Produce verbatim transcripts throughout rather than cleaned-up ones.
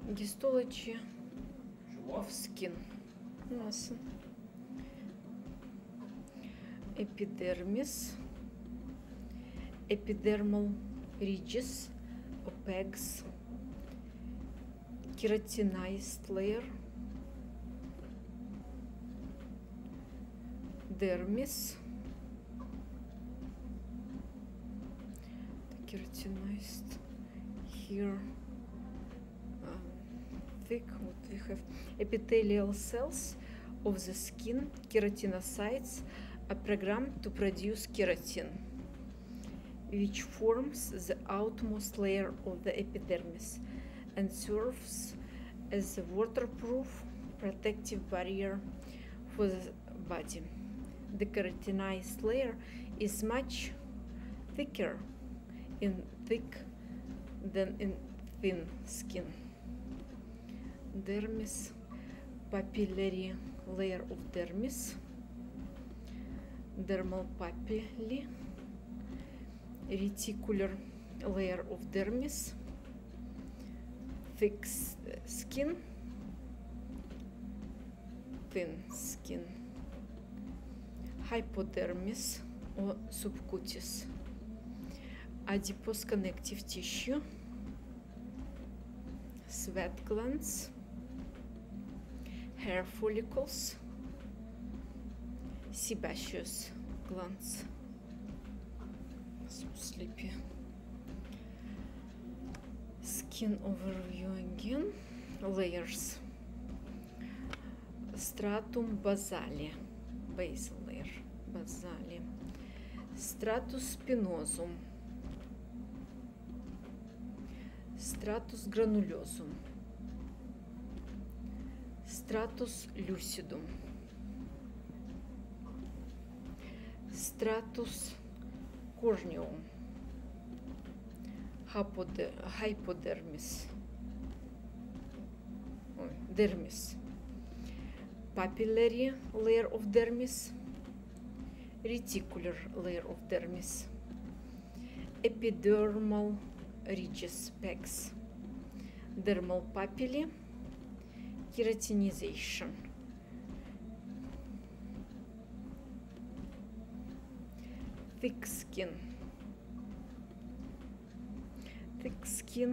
Histology of skin. Nossa. Epidermis, epidermal ridges, pegs, keratinized layer, dermis, keratinized here, um, thick. What we have, epithelial cells of the skin, keratinocytes, are programmed to produce keratin, which forms the outermost layer of the epidermis and serves as a waterproof protective barrier for the body. The keratinized layer is much thicker in thick than in thin skin. Dermis, papillary layer of dermis, dermal papillae, reticular layer of dermis, thick skin, thin skin, hypodermis or subcutis, adipose connective tissue, sweat glands, hair follicles, sebaceous glands. So sleepy. Skin overview again. Layers. Stratum basale, basal layer, basale. Stratus spinosum. Stratus granulosum. Stratus lucidum. Stratus corneum, hypodermis, dermis, papillary layer of dermis, reticular layer of dermis, epidermal ridges, pegs, dermal papillae, keratinization. Thick skin, thick skin,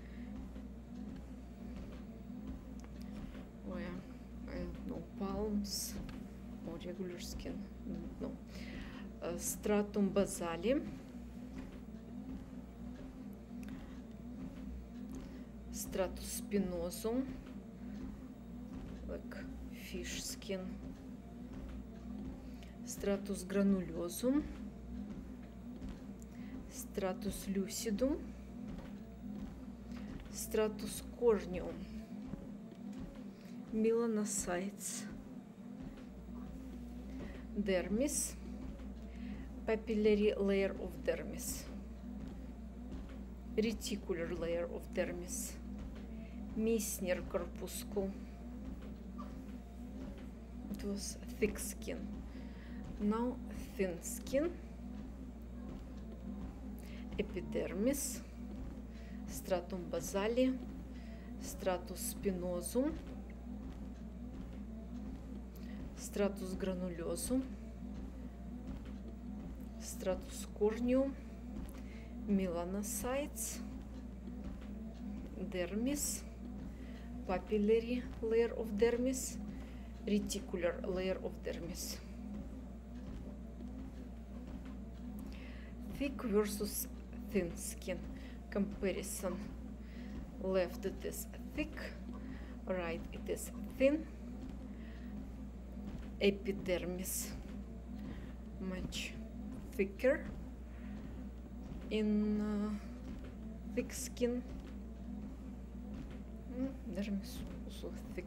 where I don't know, palms or regular skin, no. Uh, stratum basale, stratus spinosum, like fish skin, stratus granulosum, stratus lucidum, stratus corneum, melanocytes, dermis, papillary layer of dermis, reticular layer of dermis, Meissner corpuscle. It was thick skin. Now thin skin. Epidermis, stratum basale, stratus spinosum, stratus granulosum, stratus corneum, melanocytes, dermis, papillary layer of dermis, reticular layer of dermis. Thick versus thin skin comparison. Left it is thick, right it is thin. Epidermis much thicker in uh, thick skin. Mm, dermis also thick.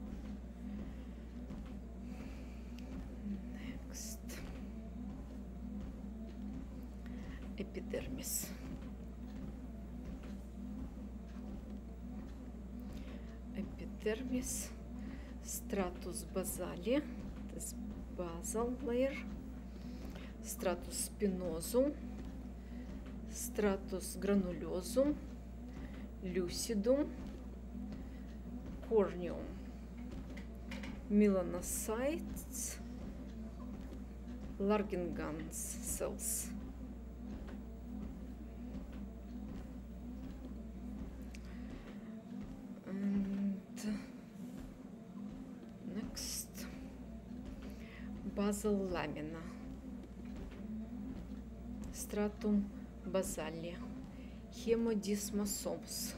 Next, epidermis. Epidermis, stratus basale, this basal layer, stratus spinosum, stratus granulosum, lucidum, corneum, melanocytes, Langerhans cells. And next, basal lamina, stratum basale, hemodesmosomes.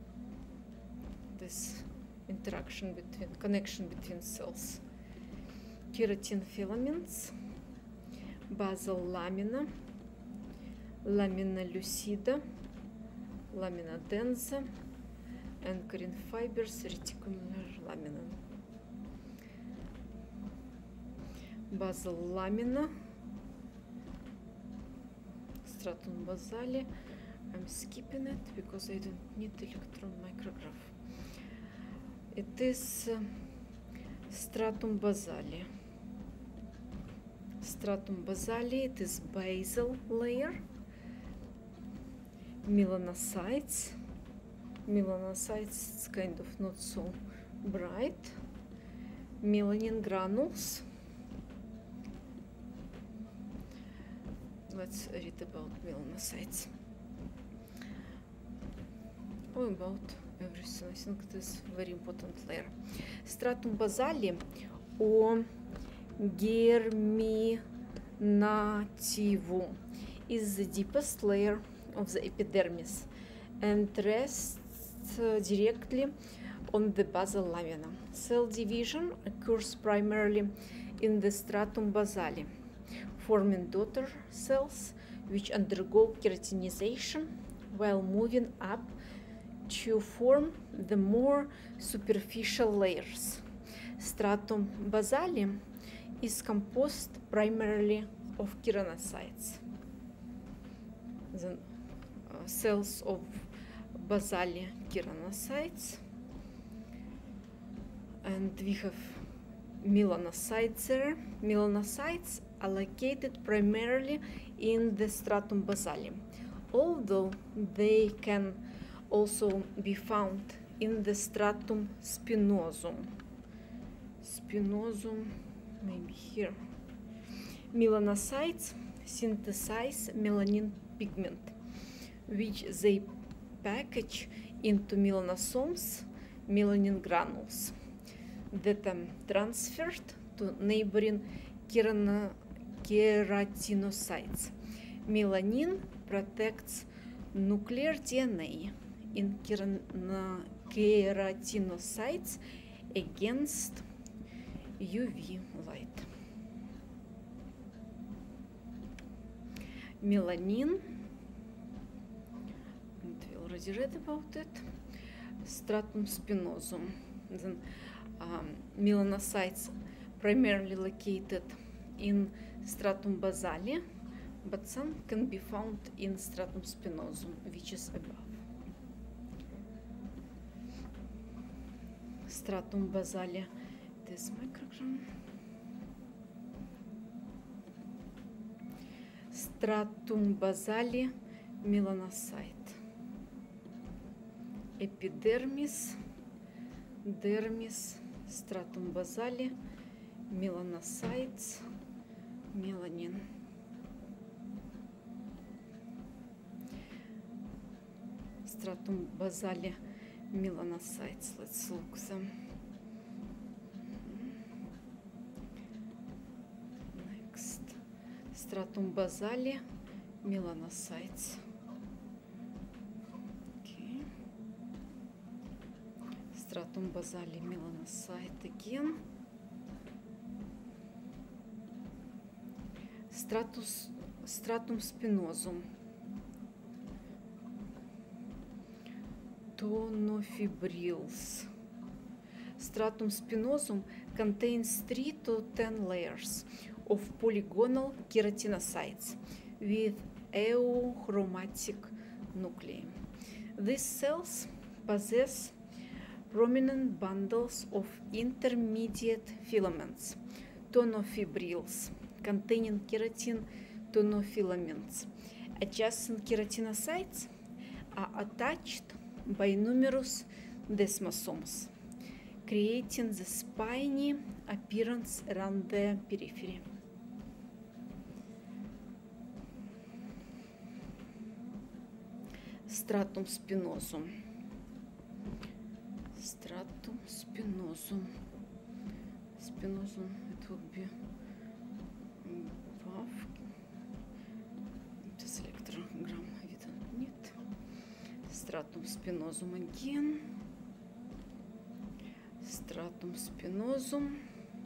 This interaction between, connection between cells. Keratin filaments, basal lamina, lamina lucida, lamina densa, anchoring fibers, reticular lamina. Basal lamina, stratum basale. I'm skipping it because I don't need electron micrograph. It is uh, stratum basale. Stratum basale, it is basal layer. Melanocytes. Melanocytes, it's kind of not so bright. Melanin granules. Let's read about melanocytes. Or about everything. I think it is very important layer. Stratum basale or germinativum is the deepest layer of the epidermis and rests uh, directly on the basal lamina. Cell division occurs primarily in the stratum basale, forming daughter cells which undergo keratinization while moving up to form the more superficial layers. Stratum basale is composed primarily of keratinocytes. The uh, cells of basale keratinocytes, and we have melanocytes there. Melanocytes are located primarily in the stratum basale, although they can also be found in the stratum spinosum. Spinosum, maybe here. Melanocytes synthesize melanin pigment, which they package into melanosomes, melanin granules, that are transferred to neighboring keratinocytes. Melanin protects nuclear D N A in keratinocytes against U V light. Melanin, and we already read about it. Stratum spinosum. Then um, melanocytes primarily located in stratum basale, but some can be found in stratum spinosum, which is above. Stratum basale, this microgram. Stratum basale, melanocyte. Epidermis, dermis, stratum basale, melanocytes, melanin. Stratum basale, melanocytes. Let's look them. Next, stratum basale, melanocytes. Okay. Stratum basale, melanocyte again. Stratus, stratum spinosum. Tonofibrils. Stratum spinosum contains three to ten layers of polygonal keratinocytes with euchromatic nuclei. These cells possess prominent bundles of intermediate filaments, tonofibrils, containing keratin tonofilaments. Adjacent keratinocytes are attached by numerous desmosomes. creating the spiny appearance around the periphery. Stratum spinosum. Stratum spinosum. Spinosum, it would be above. This electrogram we don't need. Stratum spinosum again. Stratum spinosum.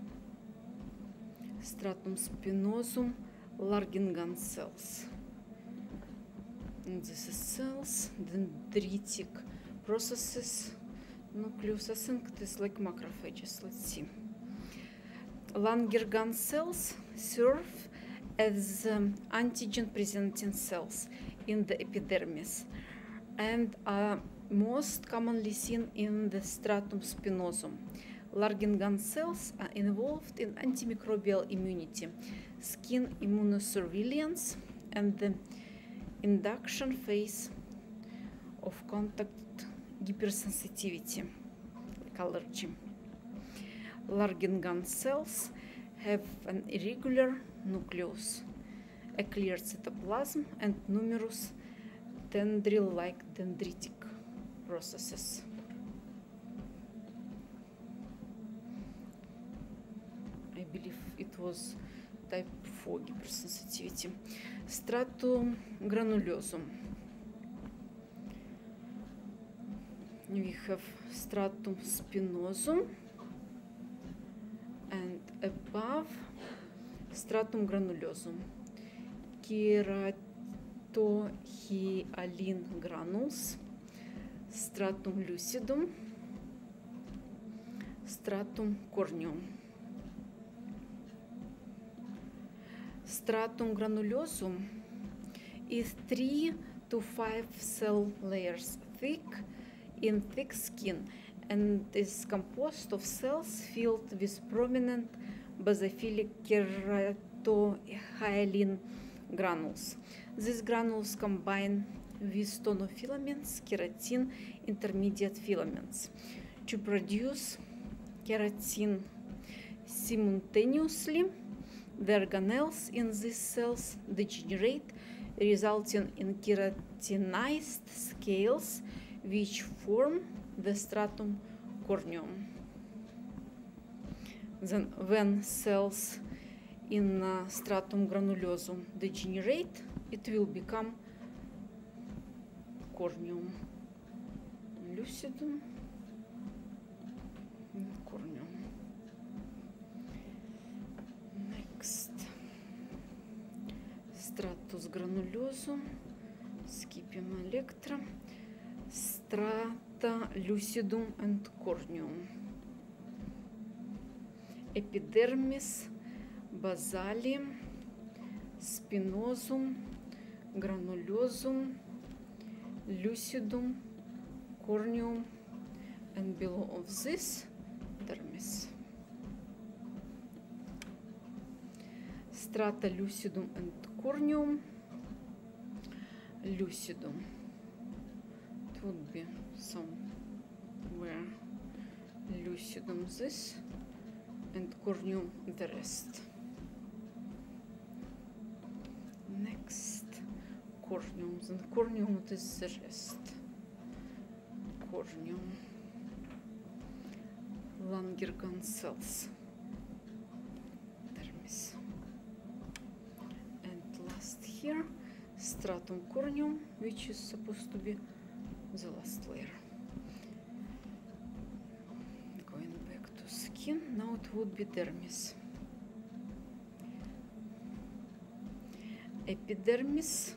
Stratum spinosum Langerhans cells. And this is cells, dendritic processes, nucleus. I think it is like macrophages. Let's see. Langerhans cells serve as um, antigen-presenting cells in the epidermis and are most commonly seen in the stratum spinosum. Langerhans cells are involved in antimicrobial immunity, skin immunosurveillance, and the induction phase of contact hypersensitivity, like allergy. Langerhans cells have an irregular nucleus, a clear cytoplasm, and numerous tendril-like dendritic processes. I believe it was type four hypersensitivity. Stratum granulosum. We have stratum spinosum, and above stratum granulosum, keratohyalin granules, stratum lucidum, stratum corneum. Stratum granulosum is three to five cell layers thick in thick skin and is composed of cells filled with prominent basophilic keratohyalin granules. These granules combine with tonofilaments, keratin intermediate filaments to produce keratin. Simultaneously, the organelles in these cells degenerate, resulting in keratinized scales which form the stratum corneum. Then, when cells in uh, stratum granulosum degenerate, it will become corneum lucidum and corneum. Next, stratus granulosum, skipping electra, strata lucidum and corneum. Epidermis, basale, spinosum, granulosum, lucidum, corneum, and below of this, dermis. Strata lucidum and corneum. Lucidum. It would be somewhere lucidum this and corneum the rest. Next, corneum. Then corneum it is the rest. Corneum. Langerhans cells. Dermis. And last here, stratum corneum, which is supposed to be the last layer. Going back to skin, now it would be dermis. Epidermis,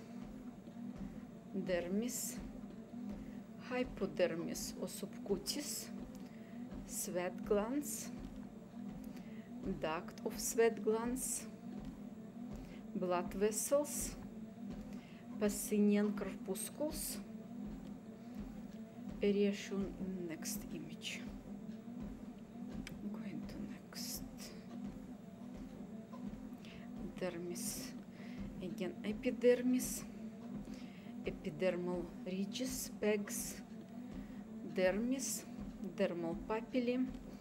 dermis, hypodermis or subcutis, sweat glands, duct of sweat glands, blood vessels, Pacinian corpuscles, area shown in next image. Going to next. Dermis. Again, epidermis, epidermal ridges, pegs, dermis, dermal papillae,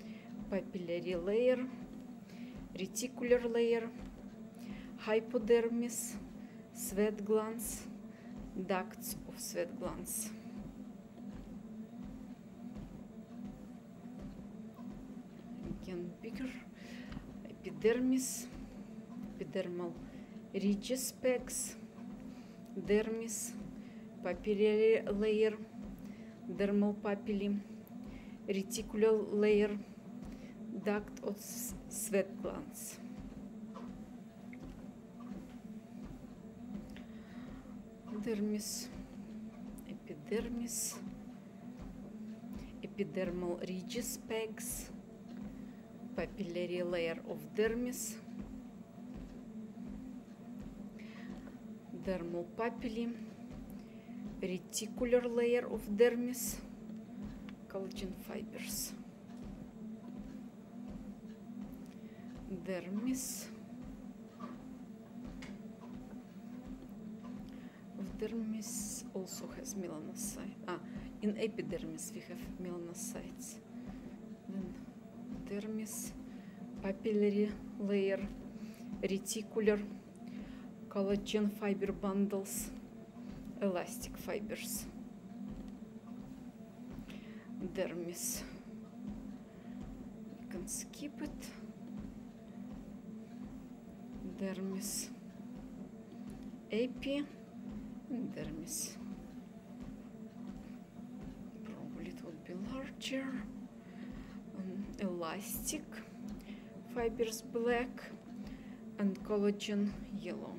papillary layer, reticular layer, hypodermis, sweat glands, ducts of sweat glands. Again bigger, epidermis, epidermal ridges, pegs, dermis, papillary layer, dermal papillae, reticular layer, duct of sweat glands. Dermis, epidermis, epidermal ridges, pegs, papillary layer of dermis, dermal papillae, reticular layer of dermis, collagen fibers. Dermis. Dermis also has melanocytes. Ah, in epidermis we have melanocytes. Then dermis, papillary layer, reticular, collagen fiber bundles, elastic fibers. Dermis. You can skip it. Dermis. Epi. Dermis. Probably it would be larger. Um, elastic fibers black and collagen yellow.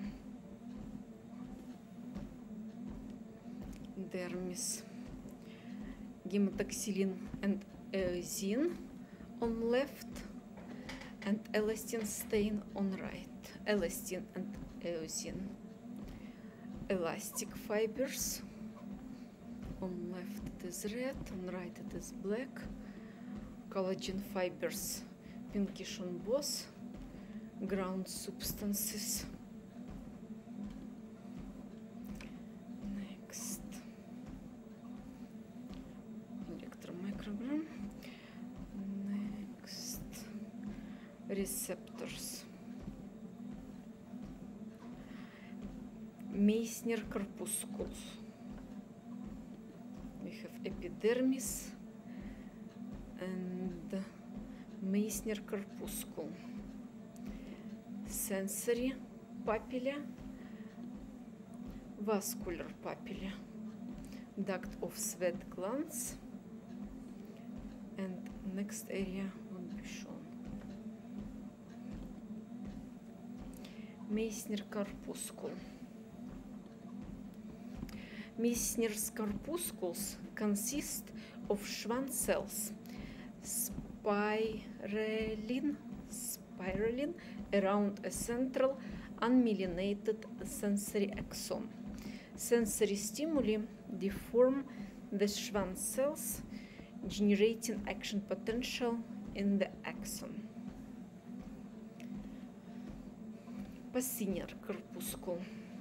Dermis. Hematoxylin and eosin on left and elastin stain on right. Elastin and eosin. Elastic fibers. On left it is red, on right it is black. Collagen fibers pinkish on both. Ground substances. Next. Electromicrogram. Next. Receptors. Meissner corpuscles. We have epidermis and Meissner corpuscle. Sensory papilla, vascular papilla, duct of sweat glands, and next area would be shown. Meissner corpuscle. Meissner's corpuscles consist of Schwann cells, spiraling, spiraling around a central unmyelinated sensory axon. Sensory stimuli deform the Schwann cells, generating action potential in the axon. Pacinier corpuscle.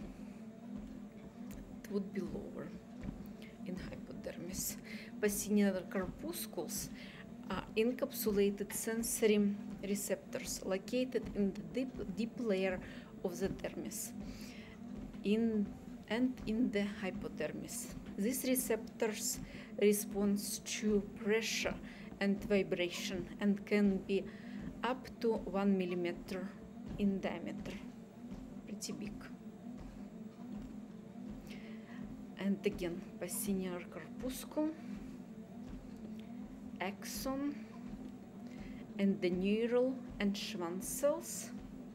Would be lower in hypodermis. Pacinier corpuscles are encapsulated sensory receptors located in the deep, deep layer of the dermis in, and in the hypodermis. These receptors respond to pressure and vibration and can be up to one millimeter in diameter. Pretty big. And again, Pacinier corpuscle, axon, and the neural and Schwann cells.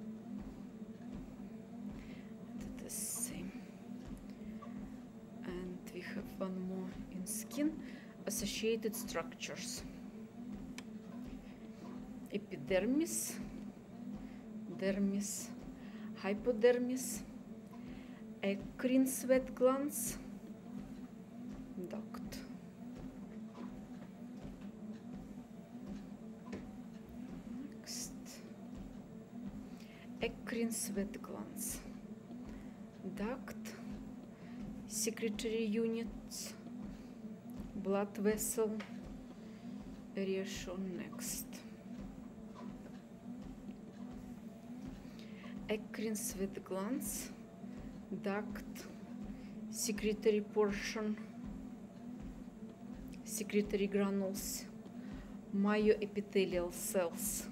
It is same. And we have one more in skin, associated structures. Epidermis, dermis, hypodermis, eccrine sweat glands, duct. Next. Eccrine sweat glands, duct, secretory units, blood vessel, area shown next. eccrine sweat glands, duct, secretory portion, secretory granules, myoepithelial cells.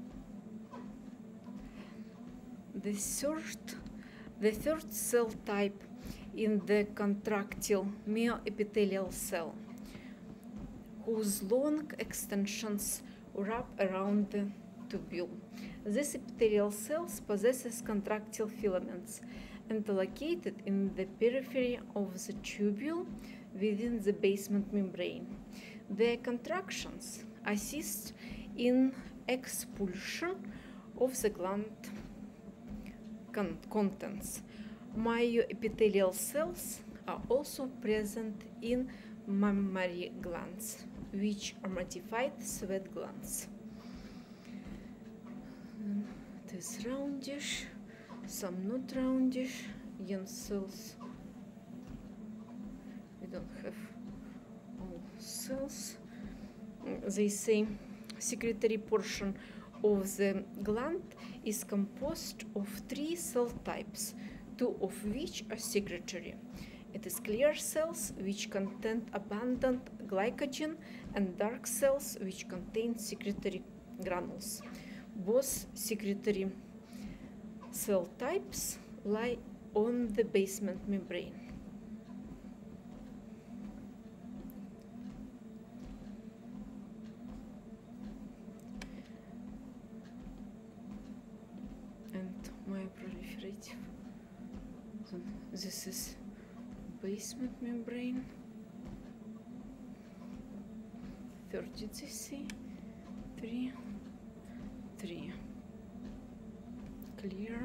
The third, the third cell type in the contractile myoepithelial cell, whose long extensions wrap around the tubule. These epithelial cells possesses contractile filaments and are located in the periphery of the tubule within the basement membrane. Their contractions assist in expulsion of the gland con contents. Myoepithelial cells are also present in mammary glands, which are modified sweat glands. This roundish, some not roundish, young cells. We don't have all cells. They say secretory portion of the gland is composed of three cell types, two of which are secretory. It is clear cells, which contain abundant glycogen, and dark cells, which contain secretory granules. Both secretory cell types lie on the basement membrane. And myoproliferative. So this is basement membrane. thirty C C, three, three. Clear.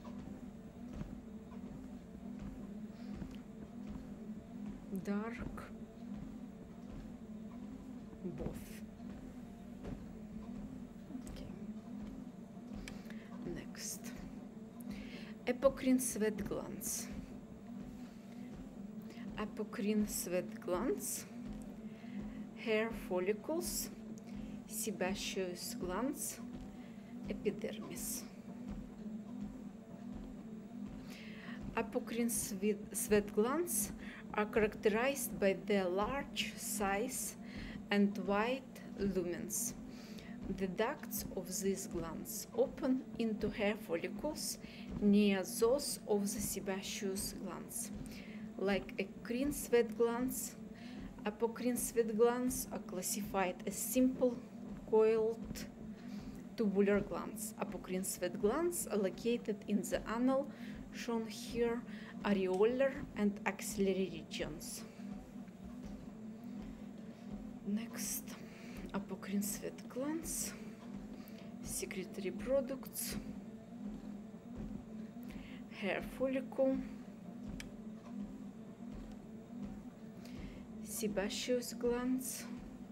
Dark. Both. Okay. Next. Apocrine sweat glands. Apocrine sweat glands, hair follicles, sebaceous glands, epidermis. Apocrine sweat glands are characterized by their large size and wide lumens. The ducts of these glands open into hair follicles near those of the sebaceous glands. Like eccrine sweat glands, apocrine sweat glands are classified as simple coiled tubular glands. Apocrine sweat glands are located in the anal, shown here, areolar and axillary regions. Next, apocrine sweat glands, secretory products, hair follicle, sebaceous glands,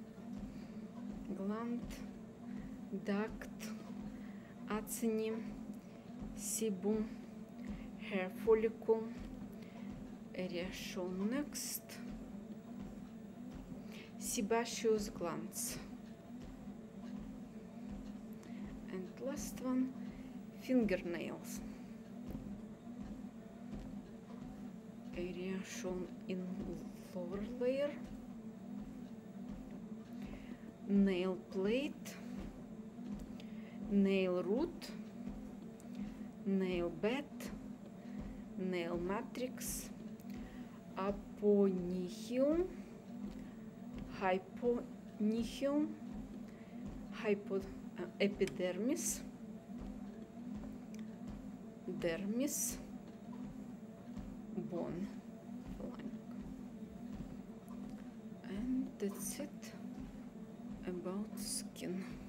gland, duct, acini, sebum, hair follicle, area shown next, sebaceous glands, and last one, fingernails, area shown in lower layer, nail plate, nail root, nail bed, nail matrix, aponychium, hyponychium, hypoepidermis, dermis, bone. And that's it about skin.